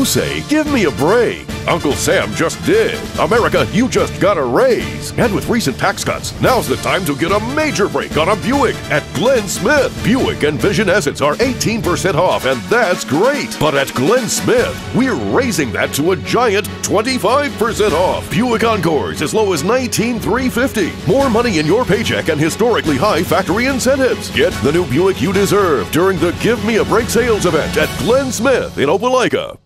You say, give me a break. Uncle Sam just did. America, you just got a raise. And with recent tax cuts, now's the time to get a major break on a Buick at Glenn Smith. Buick Envision Essence are 18% off, and that's great. But at Glenn Smith, we're raising that to a giant 25% off. Buick Encores as low as $19,350. More money in your paycheck and historically high factory incentives. Get the new Buick you deserve during the Give Me a Break sales event at Glenn Smith in Opelika.